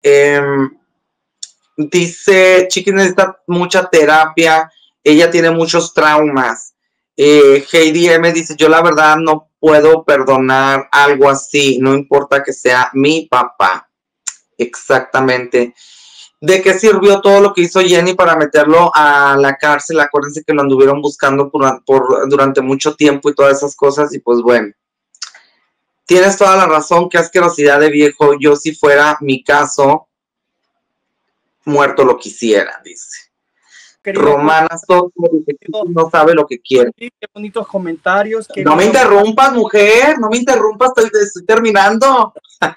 Dice, Chiqui necesita mucha terapia, ella tiene muchos traumas. Heidi M dice, yo la verdad no puedo perdonar algo así, no importa que sea mi papá. Exactamente. ¿De qué sirvió todo lo que hizo Jenny para meterlo a la cárcel? Acuérdense que lo anduvieron buscando durante mucho tiempo y todas esas cosas, y pues bueno. Tienes toda la razón, qué asquerosidad de viejo. Yo si fuera mi caso, muerto lo quisiera, dice. Romana Soto dice, no sabe lo que quiere. Qué bonitos comentarios. No me interrumpas, mujer, no me interrumpas, estoy terminando.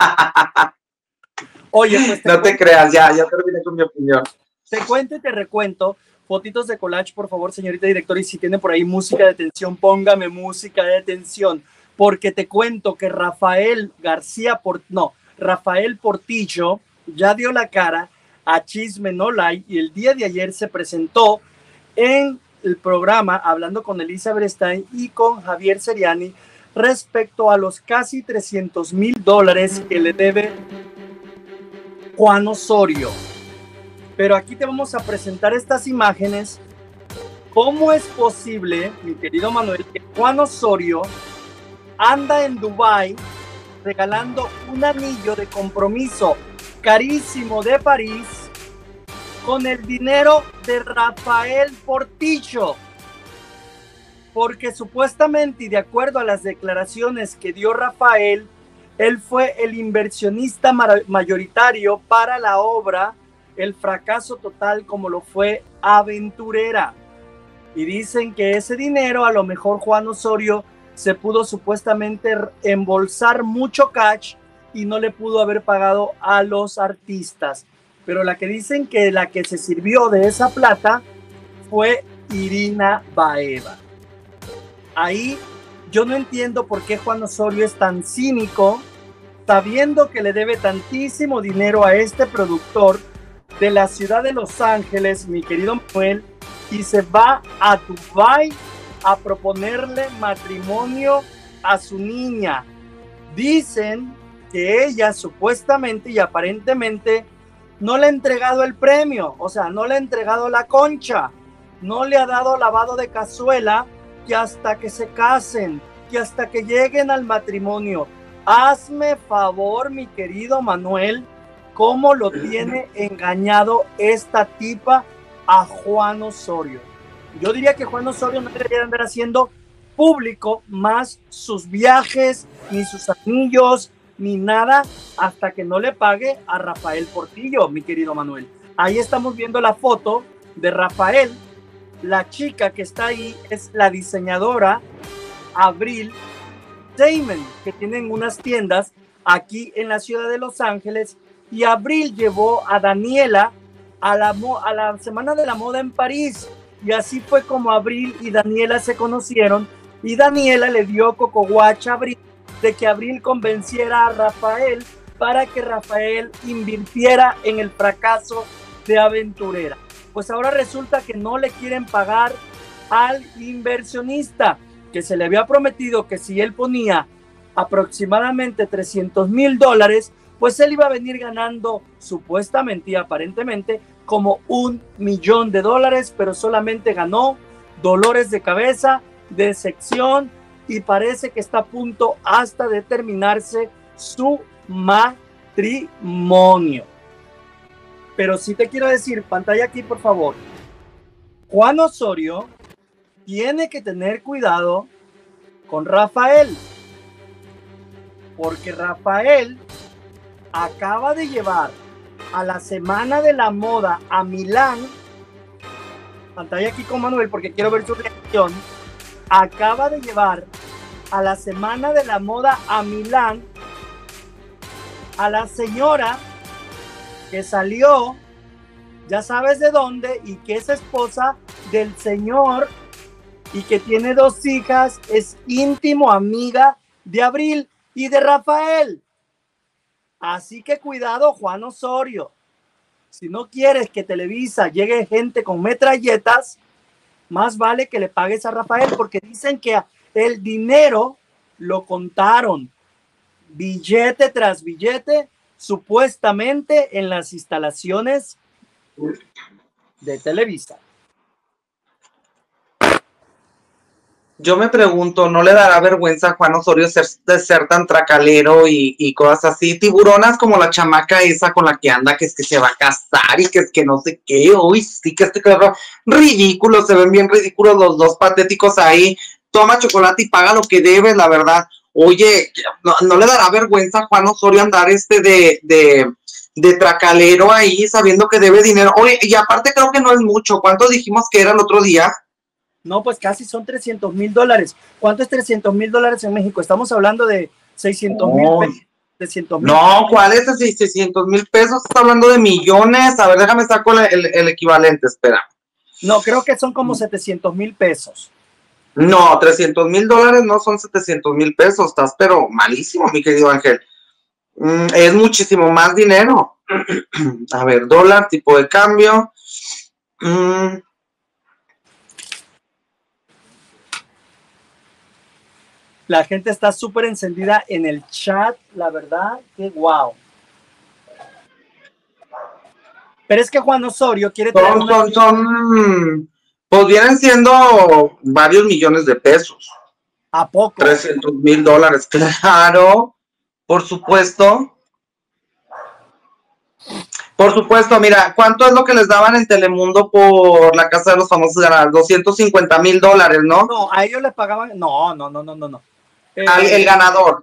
Oye, pues no te creas, ya terminé con mi opinión. Te cuento y te recuento. Fotitos de collage, por favor, señorita directora, y si tiene por ahí música de tensión, póngame música de tensión, porque te cuento que Rafael Portillo ya dio la cara a Chisme No Lie y el día de ayer se presentó en el programa hablando con Elizabeth Stein y con Javier Seriani respecto a los casi $300,000 que le debe Juan Osorio. Pero aquí te vamos a presentar estas imágenes. ¿Cómo es posible, mi querido Manuel, que Juan Osorio anda en Dubái regalando un anillo de compromiso carísimo de París con el dinero de Rafael Portillo? Porque supuestamente, y de acuerdo a las declaraciones que dio Rafael, él fue el inversionista mayoritario para la obra El Fracaso Total, como lo fue Aventurera. Y dicen que ese dinero, a lo mejor Juan Osorio se pudo supuestamente embolsar mucho cash y no le pudo haber pagado a los artistas. Pero la que dicen que la que se sirvió de esa plata fue Irina Baeva. Ahí yo no entiendo por qué Juan Osorio es tan cínico, sabiendo que le debe tantísimo dinero a este productor de la ciudad de Los Ángeles, mi querido Manuel, y se va a Dubái a proponerle matrimonio a su niña. Dicen que ella supuestamente y aparentemente no le ha entregado el premio, o sea, no le ha entregado la concha, no le ha dado lavado de cazuela, que hasta que se casen, que hasta que lleguen al matrimonio. Hazme favor, mi querido Manuel, cómo lo tiene engañado esta tipa a Juan Osorio. Yo diría que Juan Osorio no debería andar haciendo público más sus viajes, ni sus anillos, ni nada, hasta que no le pague a Rafael Portillo, mi querido Manuel. Ahí estamos viendo la foto de Rafael. La chica que está ahí es la diseñadora Abril Damon, que tienen unas tiendas aquí en la ciudad de Los Ángeles, y Abril llevó a Daniela a la Semana de la Moda en París, y así fue como Abril y Daniela se conocieron, y Daniela le dio cocoguacha a Abril de que Abril convenciera a Rafael para que Rafael invirtiera en el fracaso de Aventurera. Pues ahora resulta que no le quieren pagar al inversionista, que se le había prometido que si él ponía aproximadamente $300,000, pues él iba a venir ganando supuestamente y aparentemente como $1 millón, pero solamente ganó dolores de cabeza, decepción, y parece que está a punto hasta de terminarse su matrimonio. Pero sí te quiero decir, pantalla aquí por favor, Juan Osorio tiene que tener cuidado con Rafael, porque Rafael acaba de llevar a la Semana de la Moda a Milán. Pantalla aquí con Manuel porque quiero ver su reacción. Acaba de llevar a la Semana de la Moda a Milán a la señora que salió, ya sabes de dónde, y que es esposa del señor y que tiene 2 hijas, es íntimo amiga de Abril y de Rafael. Así que cuidado, Juan Osorio. Si no quieres que Televisa llegue gente con metralletas, más vale que le pagues a Rafael, porque dicen que el dinero lo contaron, billete tras billete, supuestamente en las instalaciones de Televisa. Yo me pregunto, ¿no le dará vergüenza a Juan Osorio de ser tan tracalero y cosas así? Tiburonas como la chamaca esa con la que anda, que es que se va a casar y que es que no sé qué. Uy, sí, que ridículos, se ven bien ridículos los dos patéticos ahí. Toma chocolate y paga lo que debes, la verdad. Oye, ¿no le dará vergüenza a Juan Osorio andar de tracalero ahí sabiendo que debe dinero? Oye, y aparte creo que no es mucho. ¿Cuánto dijimos que era el otro día? No, pues casi son $300,000. ¿Cuánto es $300,000 en México? Estamos hablando de 600,000 pesos. 300,000. No, ¿cuál es ese 600,000 pesos? Estás hablando de millones. A ver, déjame sacar el equivalente, espera. No, creo que son como 700,000 pesos. No, $300,000 no son 700,000 pesos. Estás pero malísimo, mi querido Ángel. Es muchísimo más dinero. A ver, dólar, tipo de cambio. La gente está súper encendida en el chat, la verdad, que wow. Pero es que Juan Osorio quiere traer pues vienen siendo varios millones de pesos. ¿A poco? $300,000, claro, por supuesto. Por supuesto, mira, ¿cuánto es lo que les daban en Telemundo por La Casa de los Famosos Ganadores? $250,000, ¿no? No, a ellos les pagaban, no. El ganador.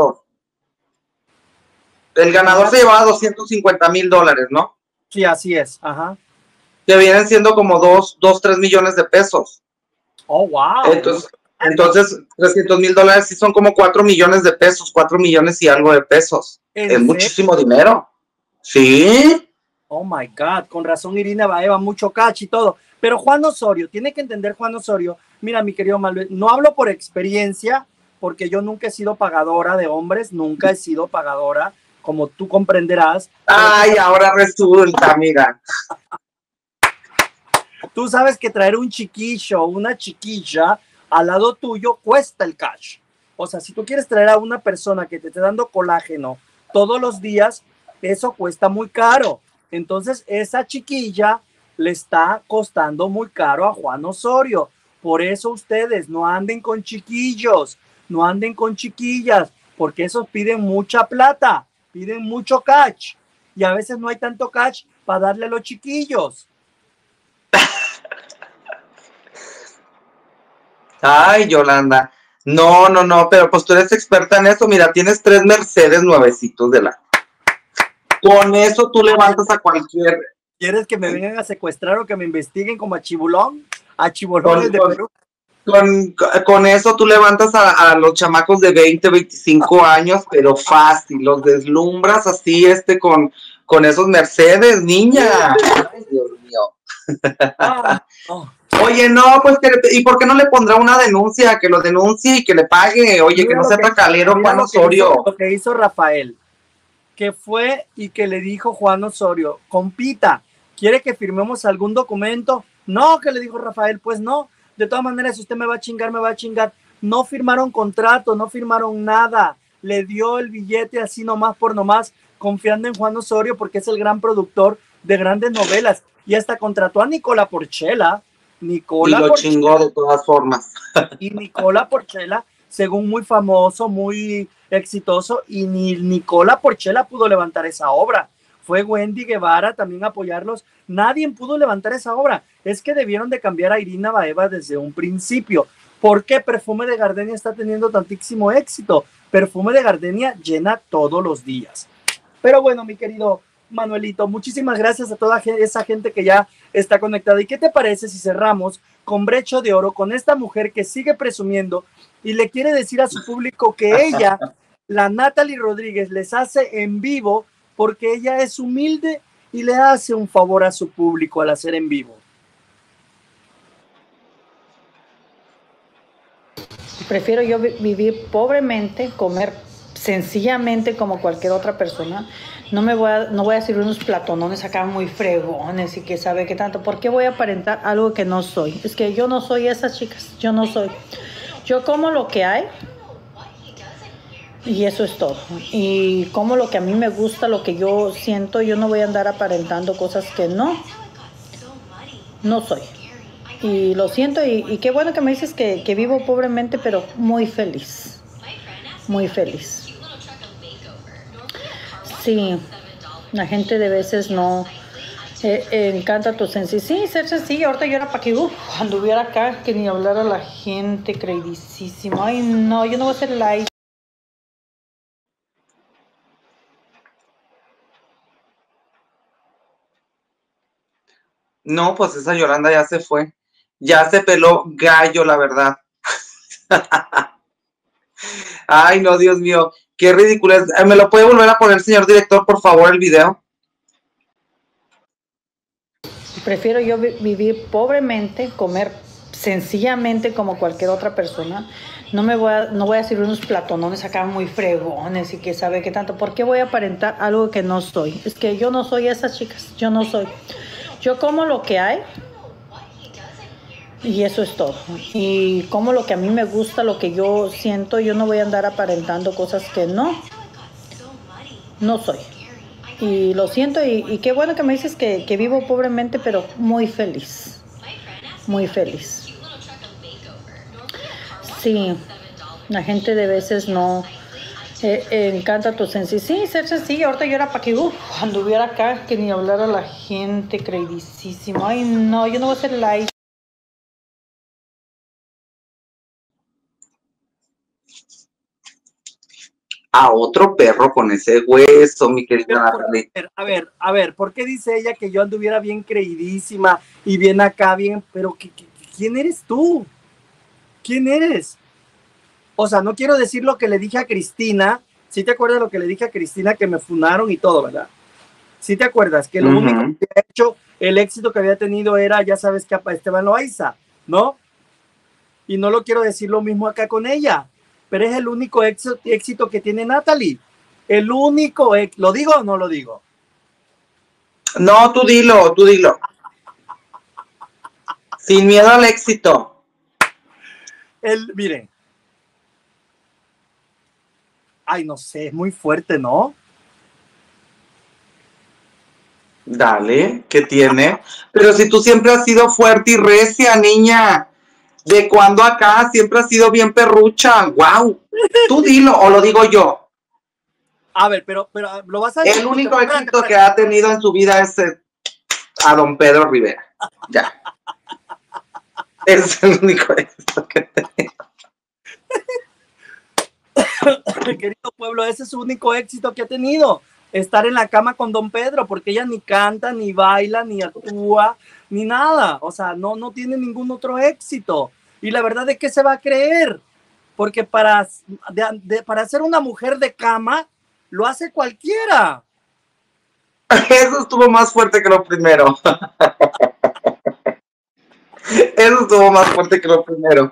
El ganador se llevaba $250,000, ¿no? Sí, así es, ajá. Que vienen siendo como 3 millones de pesos. Oh, wow. Entonces $300,000 sí son como 4 millones de pesos, 4 millones y algo de pesos. Es muchísimo dinero. Sí. Oh my God, con razón Irina Baeva, mucho catch y todo. Pero Juan Osorio, tiene que entender Juan Osorio, mira mi querido Manuel, no hablo por experiencia, porque yo nunca he sido pagadora de hombres, nunca he sido pagadora, como tú comprenderás. Ay, ahora resulta, mira. Tú sabes que traer un chiquillo, una chiquilla al lado tuyo cuesta el cash. O sea, si tú quieres traer a una persona que te esté dando colágeno todos los días, eso cuesta muy caro. Entonces, esa chiquilla le está costando muy caro a Juan Osorio. Por eso ustedes no anden con chiquillos, no anden con chiquillas, porque esos piden mucha plata, piden mucho catch. Y a veces no hay tanto catch para darle a los chiquillos. Ay, Yolanda. No, pero pues tú eres experta en eso. Mira, tienes 3 Mercedes nuevecitos de la... Con eso tú levantas a cualquier... ¿Quieres que me vengan a secuestrar o que me investiguen como a Chibulón? A Chibulones de Perú. Con eso tú levantas a los chamacos de 20, 25 años, pero fácil. Los deslumbras así, con esos Mercedes, niña. Ay, Dios mío. Oye, no, pues, ¿y por qué no le pondrá una denuncia? Que lo denuncie y que le pague. Oye, mira que no sea tracalero, Juan Osorio. Lo que hizo Rafael, que fue y que le dijo Juan Osorio, compita, ¿quiere que firmemos algún documento? No, que le dijo Rafael, pues no. De todas maneras, si usted me va a chingar, me va a chingar. No firmaron contrato, no firmaron nada. Le dio el billete así nomás por nomás, confiando en Juan Osorio porque es el gran productor de grandes novelas. Y hasta contrató a Nicola Porchela. Y lo chingó de todas formas. Y Nicola Porchela, según muy famoso, muy exitoso, y ni Nicola Porchela pudo levantar esa obra. Fue Wendy Guevara también a apoyarlos. Nadie pudo levantar esa obra. Es que debieron de cambiar a Irina Baeva desde un principio. ¿Por qué Perfume de Gardenia está teniendo tantísimo éxito? Perfume de Gardenia llena todos los días. Pero bueno, mi querido Manuelito, muchísimas gracias a toda esa gente que ya está conectada. ¿Y qué te parece si cerramos con broche de oro con esta mujer que sigue presumiendo y le quiere decir a su público que ella, la Natalie Rodríguez, les hace en vivo porque ella es humilde y le hace un favor a su público al hacer en vivo? Prefiero yo vivir pobremente, comer sencillamente como cualquier otra persona. No voy a servir unos platonones acá muy fregones y que sabe qué tanto. ¿Por qué voy a aparentar algo que no soy? Es que yo no soy esas chicas, yo no soy. Yo como lo que hay Y eso es todo. Y como lo que a mí me gusta, lo que yo siento, yo no voy a andar aparentando cosas que no soy. Y lo siento, y qué bueno que me dices que vivo pobremente, pero muy feliz. Muy feliz. Sí, la gente de veces no encanta tu sencillez. Sí, ser sencilla. Ahorita yo era para que anduviera acá, que ni hablar a la gente, creidísimo. Ay, no, yo no voy a hacer like. No, pues esa Yolanda ya se fue. Ya se peló gallo, la verdad. Ay, no, Dios mío. Qué ridículo es. ¿Me lo puede volver a poner, señor director, por favor, el video? Prefiero yo vivir pobremente, comer sencillamente como cualquier otra persona. No voy a servir unos platonones acá muy fregones y que sabe qué tanto. ¿Por qué voy a aparentar algo que no soy? Es que yo no soy esas chicas. Yo no soy. Yo como lo que hay. Y eso es todo. Y como lo que a mí me gusta, lo que yo siento, yo no voy a andar aparentando cosas que no soy. Y lo siento, y qué bueno que me dices que vivo pobremente, pero muy feliz. Muy feliz. Sí, la gente de veces no encanta tu sencillez. Sí, ser sencilla. Ahorita yo era para que anduviera acá, que ni hablar a la gente, creidísimo. Ay, no, yo no voy a hacer like. A otro perro con ese hueso, mi querida Natalie. A ver, ¿por qué dice ella que yo anduviera bien creidísima y bien acá, bien? Pero ¿quién eres tú? ¿Quién eres? O sea, no quiero decir lo que le dije a Cristina. ¿Sí te acuerdas lo que le dije a Cristina? Que me funaron y todo, ¿verdad? ¿Sí te acuerdas? Que lo único que había hecho, el éxito que había tenido era, ya sabes, que a Esteban Loaiza, ¿no? Y no lo quiero decir lo mismo acá con ella, pero es el único éxito que tiene Natalie. El único, ¿lo digo o no lo digo? No, tú dilo, tú dilo. Sin miedo al éxito. Miren. Ay, no sé, es muy fuerte, ¿no? Dale, ¿qué tiene? Pero si tú siempre has sido fuerte y recia, niña. ¿De cuando acá siempre has sido bien perrucha? ¡Wow! Tú dilo, o lo digo yo. A ver, pero lo vas a decir. El único éxito que ha tenido en su vida es a don Pedro Rivera. Ya. Es el único éxito que ha tenido. Querido pueblo, ese es su único éxito que ha tenido. Estar en la cama con don Pedro, porque ella ni canta, ni baila, ni actúa, ni nada. O sea, no tiene ningún otro éxito. Y la verdad es que se va a creer. Porque para ser una mujer de cama, lo hace cualquiera. Eso estuvo más fuerte que lo primero. Eso estuvo más fuerte que lo primero.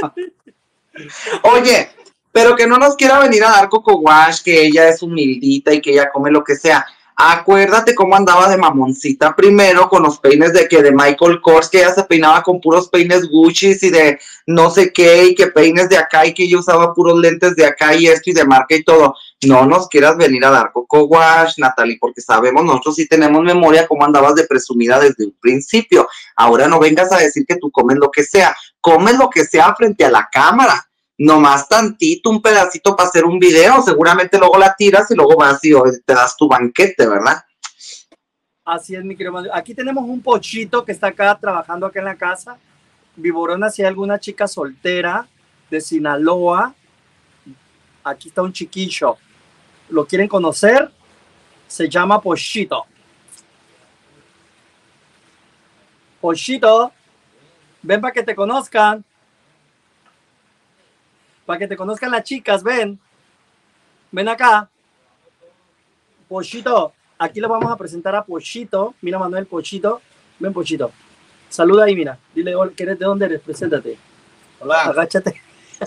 Oye, pero que no nos quiera venir a dar coco wash, que ella es humildita y que ella come lo que sea. Acuérdate cómo andaba de mamoncita primero con los peines de Michael Kors, que ella se peinaba con puros peines Gucci y de no sé qué, y que peines de acá, y que ella usaba puros lentes de acá y esto y de marca y todo. No nos quieras venir a dar coco wash, Natalie, porque sabemos, nosotros sí tenemos memoria cómo andabas de presumida desde un principio. Ahora no vengas a decir que tú comes lo que sea frente a la cámara. Nomás tantito, un pedacito para hacer un video, seguramente luego la tiras y luego vas y te das tu banquete, ¿verdad? Así es, mi querido. Aquí tenemos un pochito que está acá trabajando acá en la casa. Viborona, si hay alguna chica soltera de Sinaloa, aquí está un chiquillo. ¿Lo quieren conocer? Se llama Pochito. Pochito, ven para que te conozcan. Para que te conozcan las chicas, ven. Ven acá. Pochito, aquí le vamos a presentar a Pochito. Mira, Manuel, Pochito. Ven, Pochito. Saluda ahí, mira. Dile, ¿de dónde eres? Preséntate. Hola. Agáchate.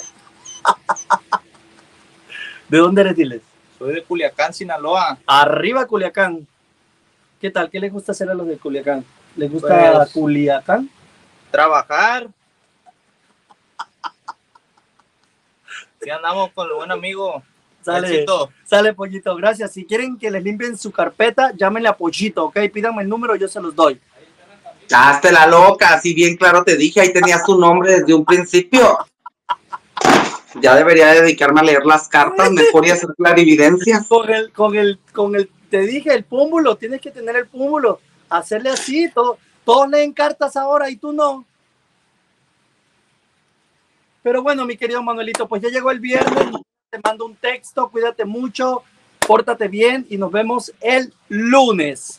¿De dónde eres, diles? Soy de Culiacán, Sinaloa. Arriba, Culiacán. ¿Qué tal? ¿Qué les gusta hacer a los de Culiacán? ¿Les gusta Pues, Culiacán? Trabajar. Y andamos con el buen amigo. Sale, Éxito. sale, Pollito, gracias. Si quieren que les limpien su carpeta, llámenle a Pollito, ¿ok? Pídanme el número, yo se los doy. Hazte la loca, así bien claro te dije, ahí tenías tu nombre desde un principio. Ya debería dedicarme a leer las cartas mejor y hacer clarividencias. Te dije, el pómulo, tienes que tener el pómulo, hacerle así, todos leen cartas ahora y tú no. Pero bueno, mi querido Manuelito, pues ya llegó el viernes, te mando un texto, cuídate mucho, pórtate bien y nos vemos el lunes.